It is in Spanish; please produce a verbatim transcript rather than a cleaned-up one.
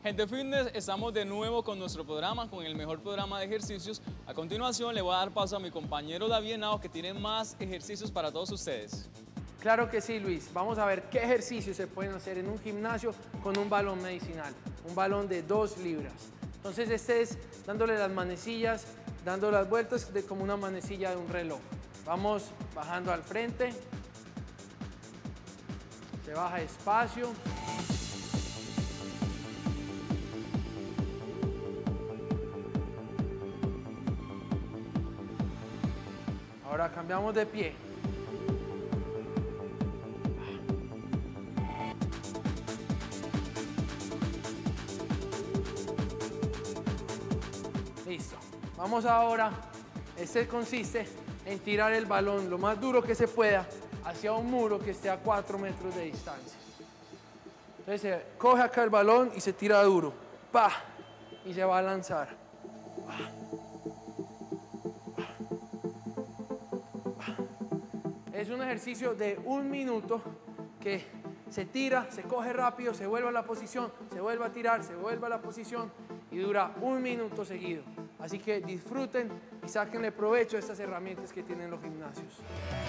Gente Fitness, estamos de nuevo con nuestro programa, con el mejor programa de ejercicios. A continuación le voy a dar paso a mi compañero David Henao, que tiene más ejercicios para todos ustedes. Claro que sí, Luis. Vamos a ver qué ejercicios se pueden hacer en un gimnasio con un balón medicinal, un balón de dos libras. Entonces este es dándole las manecillas, dando las vueltas de como una manecilla de un reloj. Vamos bajando al frente, se baja despacio. Ahora cambiamos de pie. Listo. Vamos ahora, este consiste en tirar el balón lo más duro que se pueda hacia un muro que esté a cuatro metros de distancia. Entonces se coge acá el balón y se tira duro. ¡Pah! Y se va a lanzar. Es un ejercicio de un minuto que se tira, se coge rápido, se vuelve a la posición, se vuelve a tirar, se vuelve a la posición y dura un minuto seguido. Así que disfruten y sáquenle provecho a estas herramientas que tienen los gimnasios.